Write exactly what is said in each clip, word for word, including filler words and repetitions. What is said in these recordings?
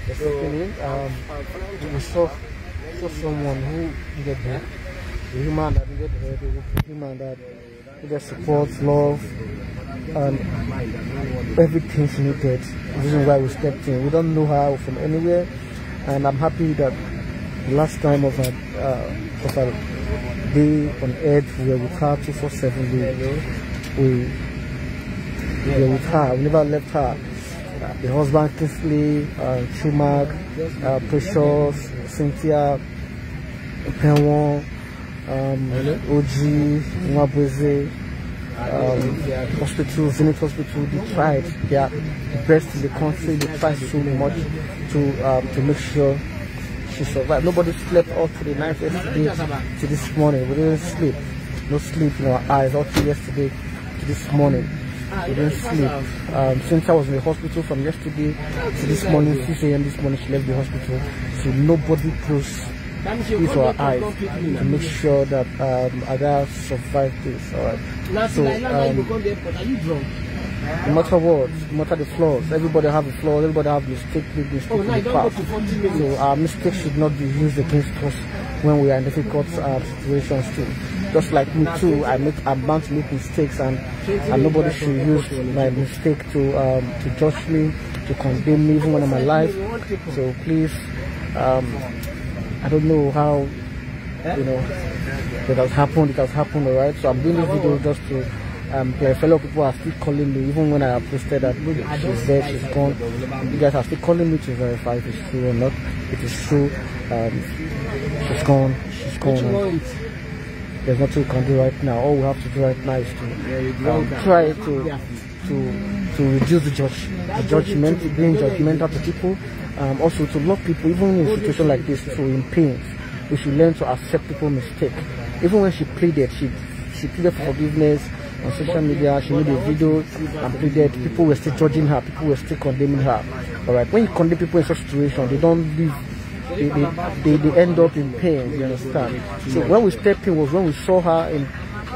stepping in. Um, we saw, saw someone who needed help, a human that needed help, a human that needed support, love, and everything she needed. The reason why we stepped in. We don't know her from anywhere, and I'm happy that the last time of her, uh, of her day on earth, we were with her two four seven. We, we, we were with her. We never left her. Uh, the husband, Kingsley, uh, Chumak, uh, Precious, Cynthia, Penwon, um, O G, Mwabweze, um, hospital, Zenith Hospital. They tried. They are the best in the country. They tried so much to um, to make sure she survived. Nobody slept all through the night yesterday to this morning. We didn't sleep. No sleep in our eyes all through yesterday to this morning. We didn't sleep. Um, Cynthia was in the hospital from yesterday to this morning, six A M this morning. She left the hospital. So nobody closed into our eyes to make sure that um, Ada survived this. Alright. So um, no matter what, no matter the flaws, everybody have a flaw, everybody have mistake, big mistake in the past. So our mistakes should not be used against us when we are in difficult uh, situations too. Just like me too, I make I'm bound to make mistakes, and and nobody should use my mistake to um, to judge me, to condemn me even when I'm alive. So please, um, I don't know how, you know, it has happened. It has happened, alright. So I'm doing this video just to um, a fellow people are still calling me, even when I have posted that she's there, she's gone. You guys are still calling me to verify if it's true or not. It is true. Um, she's gone. She's gone. There's nothing we can do right now. All we have to do right now is to um, try to to to reduce the judge, the judgment, being judgmental to people. Um, also to love people, even in a situation like this, so in pain, we should learn to accept people's mistake. Even when she pleaded, she she pleaded for forgiveness on social media. She made a video and pleaded. People were still judging her. People were still condemning her. All right. When you condemn people in such situation, they don't live. They, they, they, they end up in pain, you understand? So when we stepped in was when we saw her in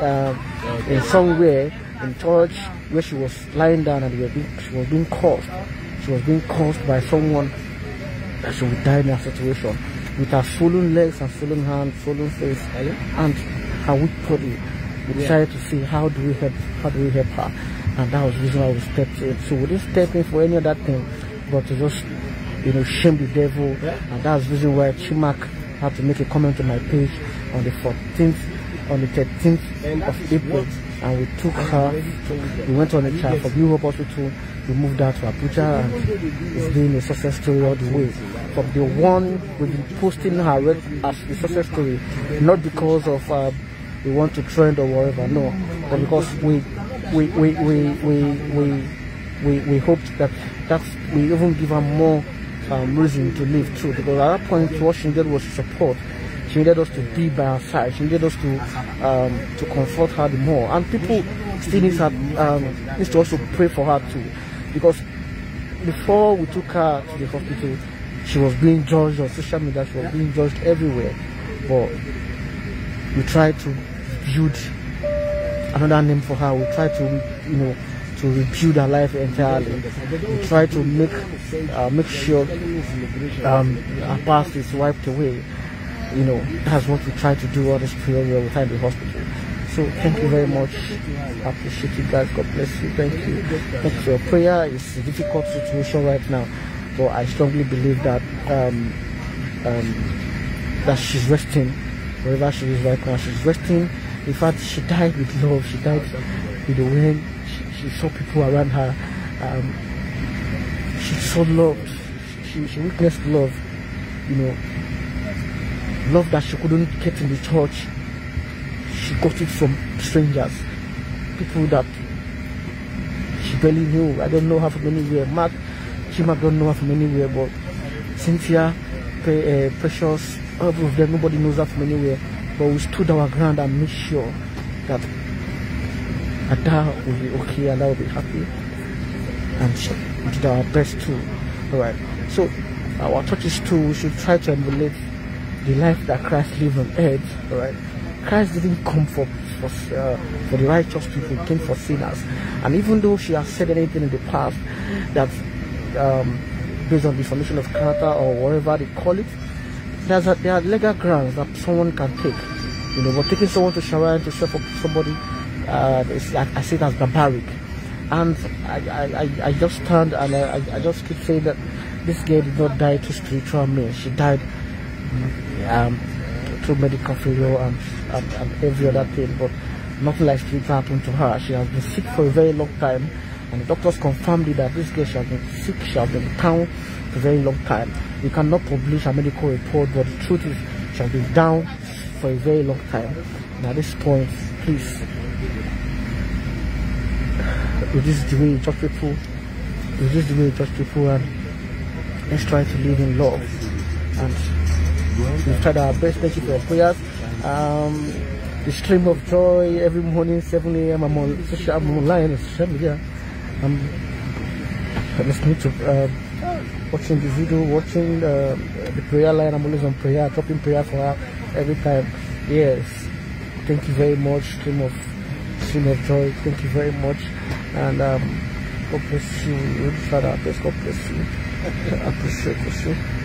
uh, in somewhere in church where she was lying down and we were being, she was being caused. She was being caused by someone that she would die in that situation. With her swollen legs and swollen hands, swollen face, and her weak body. We decided to see how do we help how do we help her. And that was the reason why we stepped in. So we didn't step in for any other thing, but to just, you know, shame the devil. Yeah. And that's the reason why Chumak had to make a comment on my page on the fourteenth, on the thirteenth of April, and we took her, we went on a trial from New Hope Hospital, we moved her to Abuja, and it's been a success story all the way. From the one we've been posting her as a success story, not because of uh, we want to trend or whatever, no, but because we we we we we we we, we hoped that that's we even give her more Um, reason to live through, because at that point what she needed was support. She needed us to be by her side. She needed us to um, to comfort her the more, and people still need her, um, needs to also pray for her too, because before we took her to the hospital, she was being judged on social media. She was being judged everywhere, but we tried to build another name for her. We tried to, you know, to rebuild her life entirely. We try to make uh, make sure um, her past is wiped away. You know, that's what we try to do all this period we were in the hospital. So thank you very much. I appreciate you guys. God bless you. Thank you. Thank you for your prayer. It's a difficult situation right now, but I strongly believe that um, um, that she's resting wherever she is right now. She's resting. In fact, she died with love. She died with the way she saw people around her. Um, she saw love. She, she witnessed love. You know, love that she couldn't get in the church. She got it from strangers, people that she barely knew. I don't know her from anywhere. Mark, Chumak don't know her from anywhere, but Cynthia, Pre, uh, Precious, all of them, nobody knows her from anywhere. But we stood our ground and made sure that Ada will be okay, and I will be happy, and we did our best too. Alright, so our churches too, we should try to emulate the life that Christ lived on earth. Alright, Christ didn't come for for, uh, for the righteous people, he came for sinners. And even though she has said anything in the past that um, based on defamation of character or whatever they call it. There's a, there are legal grounds that someone can take. You know, but taking someone to Sharia to serve for somebody, uh, is, I, I see it as barbaric. And I, I, I just stand and I, I just keep saying that this girl did not die through spiritual means. She died um, through medical failure and, and, and every other thing, but nothing like spiritual happened to her. She has been sick for a very long time, and the doctors confirmed it that this girl, she has been sick, she has been down for a very long time. We cannot publish a medical report, but the truth is she has been down for a very long time. And at this point, please, reduce the way you judge people, reduce the way you judge people, and let's try to live in love. And we've tried our best. Thank you for your prayers. Um, the stream of joy every morning, seven A M I'm on social, I'm online on social media. I'm listening to, uh, watching the video, watching uh, the prayer line. I'm always on prayer, dropping prayer for her every time. Yes, thank you very much. Stream of, stream of joy. Thank you very much, and um, God bless you. We'll try our best. God bless you. I appreciate you.